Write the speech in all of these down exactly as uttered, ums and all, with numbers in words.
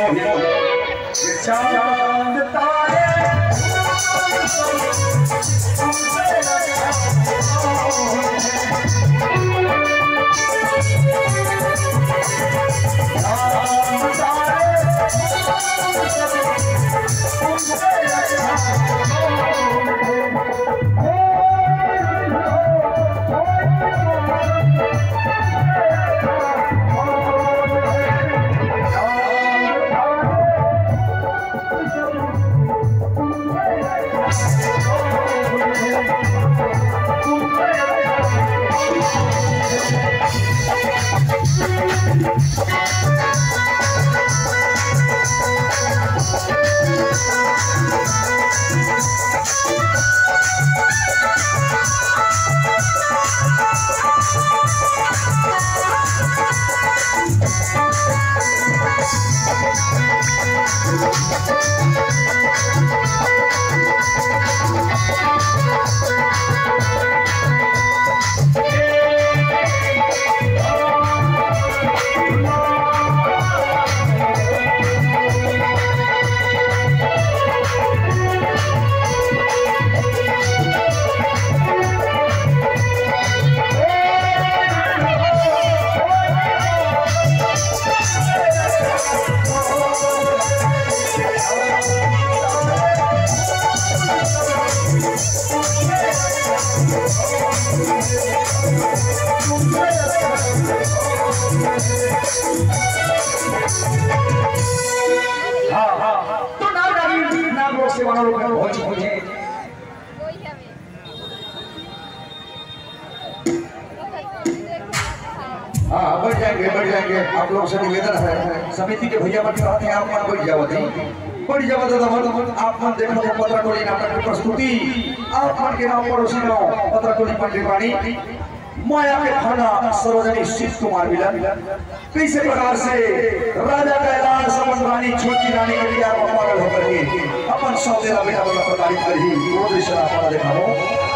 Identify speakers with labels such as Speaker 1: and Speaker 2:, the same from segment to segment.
Speaker 1: चांद तारे हाँ बढ़ जाएंगे बढ़ जाएंगे आप लोग से निवेदन है समिति के भैया बन कहते हैं आप मन बढ़ जावत है बढ़ जावत है आप मन देखो पत्र टोली नाटक की प्रस्तुति आप मन के नाम पड़ोसी गाँव पत्र टोली पंडितवाणी माया के खाना सरोजनी शिव कुमार मिलन कैसे प्रकार से राजा कैलाश समन रानी छोटी रानी के लिए पागल होकर के अपन सौदेला बेटा वाला प्रताड़ित कर ही वो दृश्य आपको दिखाओ।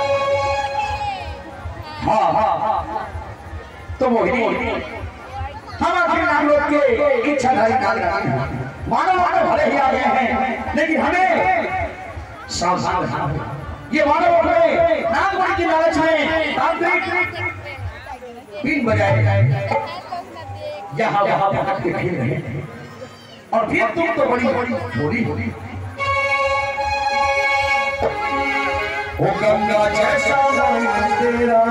Speaker 1: हाँ हाँ हाँ तो मोहिनी हम आखिर नाम लोग के इच्छा धारी नाग रानी मानव मानव भले ही आ गए हैं लेकिन हमें सावधान रहना ये मानव अपने नाम गुण की लालच में तांत्रिक बीन बजाए यहाँ वहाँ भटक के खेल रहे और फिर तुम तो बड़ी बड़ी बोली बोली ओ गंगा जैसा तेरा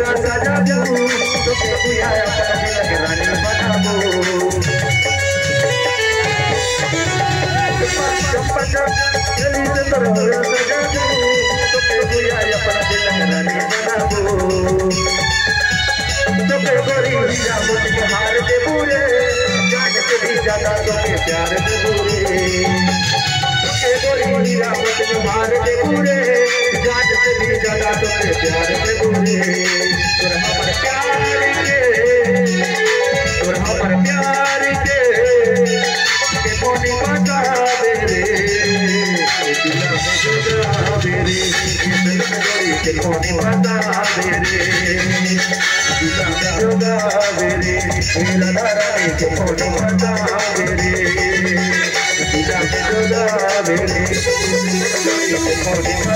Speaker 1: पूरा सजा दूं तो कोई आया अपना दिल के रानी बना दूं चंपा चली से तो पूरा सजा दूं तो कोई आया अपना दिल के रानी बना दूं तो के गोरी हीरा मुझे हार दे पूरे जान से भी ज्यादा तो के प्यार दे पूरे के गोरी हीरा मुझे हार दे पूरे जान से भी ज्यादा तो के प्यार दे पूरे तोर हमर प्यार के तोर हमर प्यार के के कोनी बता दे रे दिल में जुदा दे रे ये दिल में गोरी के कोनी बता दे रे दिल में जुदा दे रे मेरा दारा के कोनी बता दे रे दिल में जुदा दे रे कोनी